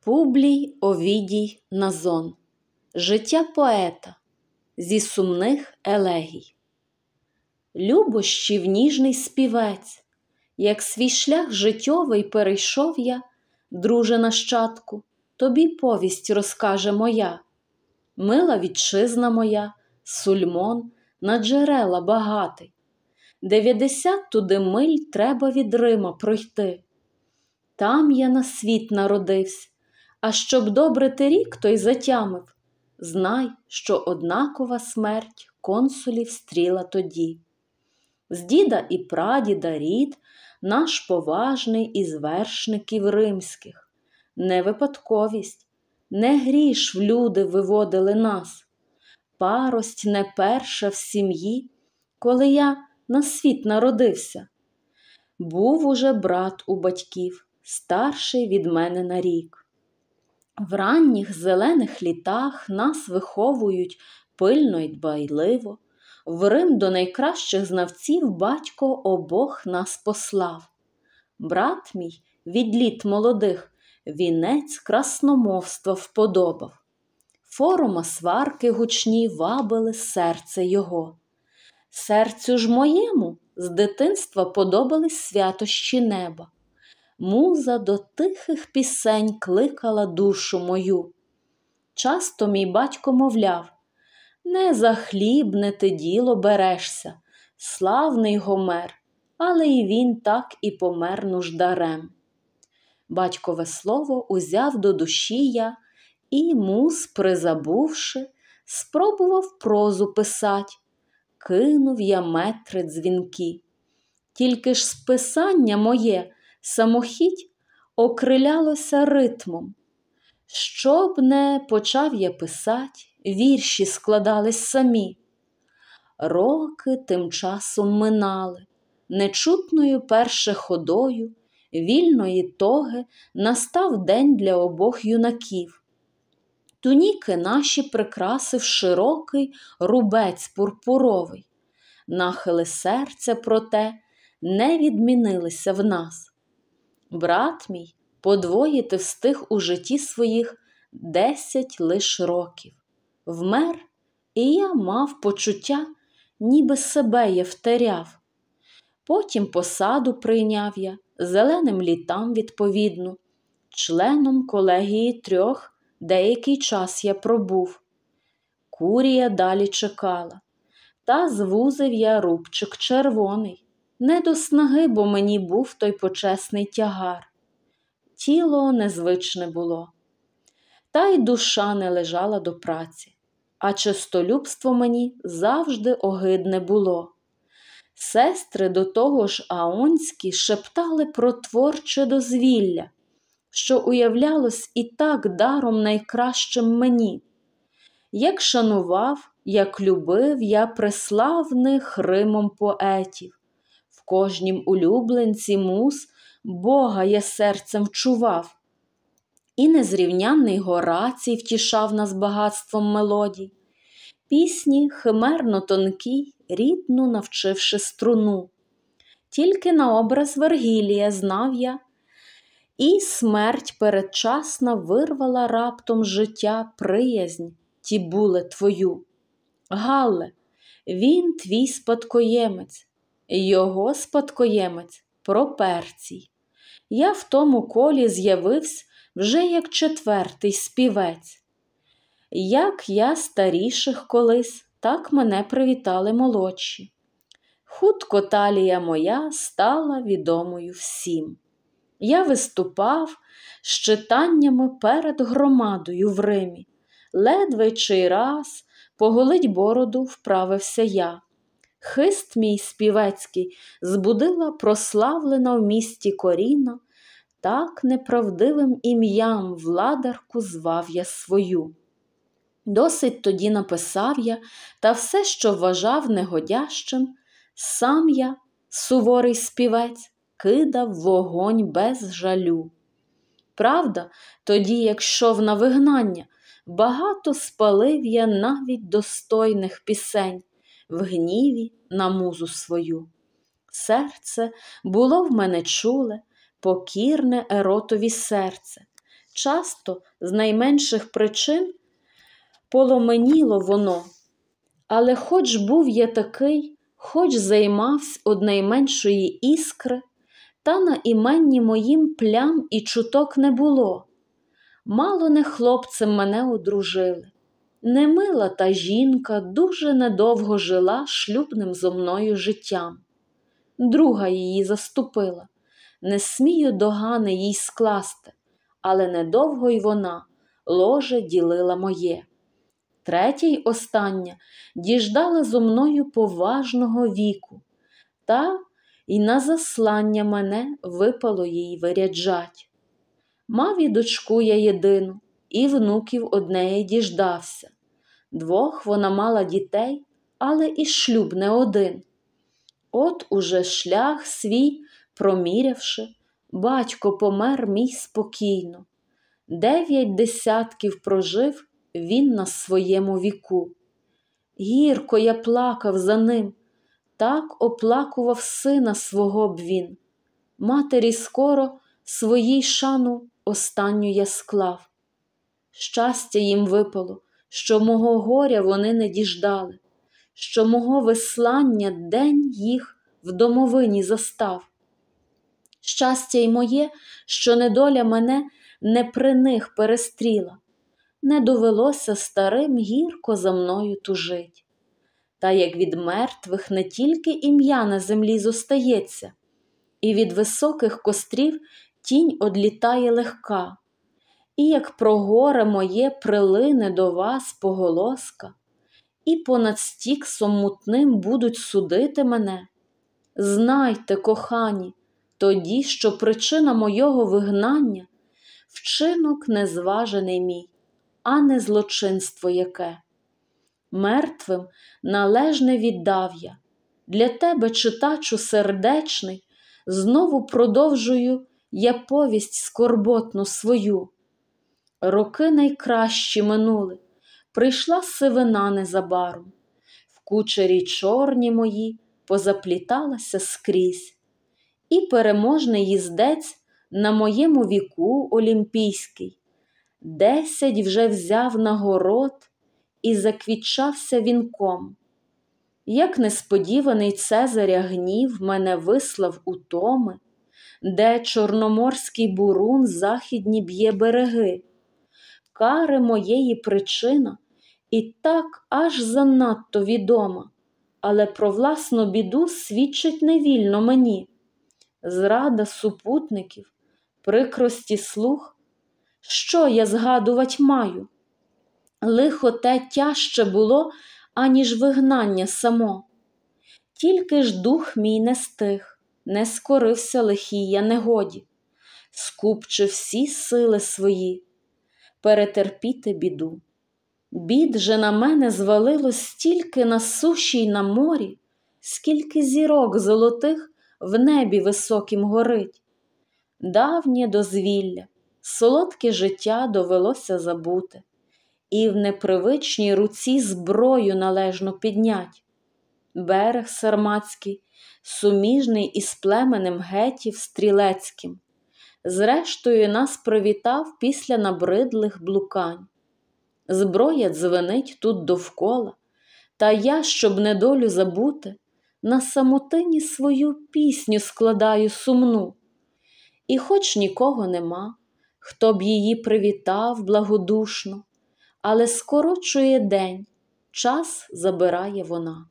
Публій Овідій Назон. Життя поета зі сумних елегій. Любощів ніжний співець, як свій шлях життєвий перейшов я, друже нащадку, тобі повість розкаже моя. Мила вітчизна моя, Сульмон, на джерела багатий. 90 туди миль треба від Рима пройти. Там я на світ народився, а щоб добрити рік той затямив, знай, що однакова смерть консулів стріла тоді. З діда і прадіда рід наш поважний із вершників римських. Не випадковість, не гріш в люди виводили нас. Парость не перша в сім'ї, коли я на світ народився. Був уже брат у батьків, старший від мене на рік. В ранніх зелених літах нас виховують пильно й дбайливо. В Рим до найкращих знавців батько обох нас послав. Брат мій від літ молодих вінець красномовства вподобав. Форума сварки гучні вабили серце його. Серцю ж моєму з дитинства подобались святощі неба. Муза до тихих пісень кликала душу мою. Часто мій батько мовляв: не за хлібне ти діло берешся, славний Гомер, але й він так і помер нуждарем. Батькове слово узяв до душі я і, муз призабувши, спробував прозу писать. Кинув я метри дзвінки. Тільки ж списання моє самохідь окрилялося ритмом. Щоб не почав я писать, вірші складались самі. Роки тим часом минали, нечутною перше ходою, вільної тоги настав день для обох юнаків. Туніки наші прикрасив широкий рубець пурпуровий. Нахили серця, проте, не відмінилися в нас. Брат мій подвоїти встиг у житті своїх 10 лиш років. Вмер, і я мав почуття, ніби себе я втеряв. Потім посаду прийняв я, зеленим літам відповідну. Членом колегії 3 деякий час я пробув. Курія далі чекала. Та звузив я рубчик червоний. Не до снаги, бо мені був той почесний тягар. Тіло незвичне було. Та й душа не лежала до праці. А чистолюбство мені завжди огидне було. Сестри до того ж аонські шептали про творче дозвілля, що уявлялось і так даром найкращим мені. Як шанував, як любив я преславних Римом поетів. В кожнім улюбленці муз Бога я серцем вчував. І незрівнянний Горацій втішав нас багатством мелодій. Пісні химерно тонкі, рідну навчивши струну. Тільки на образ Вергілія знав я, і смерть передчасна вирвала раптом з життя приязнь Тібуле твою. Галле, він твій спадкоємець, його спадкоємець Проперцій. Я в тому колі з'явився вже як 4-й співець. Як я старіших колись, так мене привітали молодші. Хутко талія моя стала відомою всім. Я виступав з читаннями перед громадою в Римі. Ледве чий раз поголить бороду вправився я. Хист мій співецький збудила прославлена в місті Коріна, так неправдивим ім'ям владарку звав я свою. Досить тоді написав я, та все, що вважав негодящим, сам я, суворий співець, кидав в вогонь без жалю. Правда, тоді, як йшов на вигнання, багато спалив я навіть достойних пісень в гніві на музу свою. Серце було в мене чуле, покірне еротові серце. Часто з найменших причин поломеніло воно, але хоч був я такий, хоч займався од найменшої іскри, та на іменні моїм плям і чуток не було. Мало не хлопцем мене одружили. Немила та жінка дуже недовго жила шлюбним зо мною життям. Друга її заступила. Не смію догани їй скласти, але недовго й вона ложе ділила моє. Третя й остання діждала зо мною поважного віку, та й на заслання мене випало їй виряджать. Мав і дочку я єдину, і внуків однеї діждався. Двох вона мала дітей, але і шлюб не один. От уже шлях свій промірявши, батько помер мій спокійно. 9 десятків прожив він на своєму віку. Гірко я плакав за ним, так оплакував сина свого б він. Матері скоро своїй шану останню я склав. Щастя їм випало, що мого горя вони не діждали, що мого веслання день їх в домовині застав. Щастя й моє, що недоля мене не при них перестріла, не довелося старим гірко за мною тужить. Та як від мертвих не тільки ім'я на землі зостається, і від високих кострів тінь одлітає легка, і як про горе моє прилине до вас поголоска, і понад стіксом мутним будуть судити мене, знайте, кохані, тоді, що причина мойого вигнання – вчинок незважений мій, а не злочинство яке. Мертвим належне віддав я. Для тебе, читачу сердечний, знову продовжую я повість скорботну свою. Роки найкращі минули, прийшла сивина незабаром. В кучері чорні мої позапліталася скрізь. І переможний їздець на моєму віку олімпійський 10 вже взяв нагород і заквітчався вінком. Як несподіваний Цезаря гнів мене вислав у томи, де чорноморський бурун західні б'є береги. Кари моєї причина і так аж занадто відома, але про власну біду свідчить невільно мені. Зрада супутників, прикрості слух, що я згадувать маю? Лихо те тяжче було, аніж вигнання само. Тільки ж дух мій не стих, не скорився лихій я негоді, скупчив всі сили свої перетерпіти біду. Бід же на мене звалилось стільки на суші й на морі, скільки зірок золотих в небі високім горить. Давнє дозвілля, солодке життя довелося забути, і в непривичній руці зброю належно піднять. Берег сарматський, суміжний із племенем гетів стрілецьким, зрештою нас привітав після набридлих блукань. Зброя дзвенить тут довкола, та я, щоб недолю забути, на самотині свою пісню складаю сумну. І хоч нікого нема, хто б її привітав благодушно, але скорочує день, час забирає вона.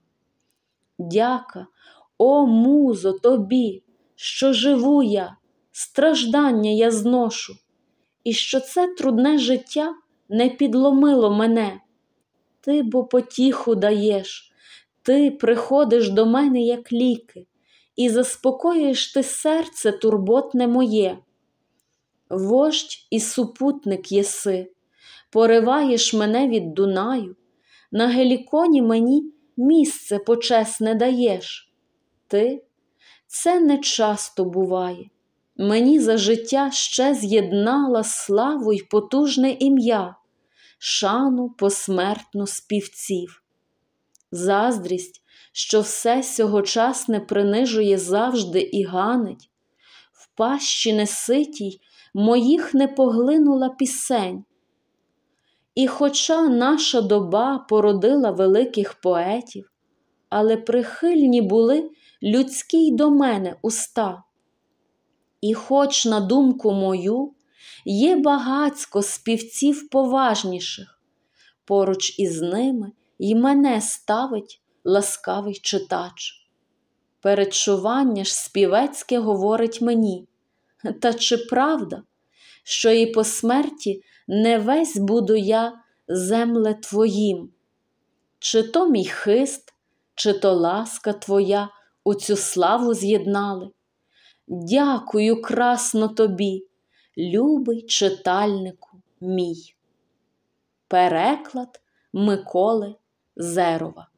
Дяка, о музо, тобі, що живу я, страждання я зношу, і що це трудне життя не підломило мене. Ти бо потіху даєш, ти приходиш до мене як ліки, і заспокоюєш ти серце турботне моє. Вождь і супутник єси, пориваєш мене від Дунаю, на Геліконі мені місце почесне даєш. Ти, це не часто буває, мені за життя ще з'єднала славу й потужне ім'я, шану посмертну співців. Заздрість, що все сьогочасне принижує завжди і ганить, в пащі неситій моїх не поглинула пісень. І хоча наша доба породила великих поетів, але прихильні були людські й до мене уста. І хоч, на думку мою, є багацько співців поважніших, поруч із ними й мене ставить ласкавий читач. Передчування ж співецьке говорить мені: та чи правда, що і по смерті не весь буду я, земле, твоїм? Чи то мій хист, чи то ласка твоя у цю славу з'єднали? Дякую красно тобі, любий читальнику мій. Переклад Миколи Зерова.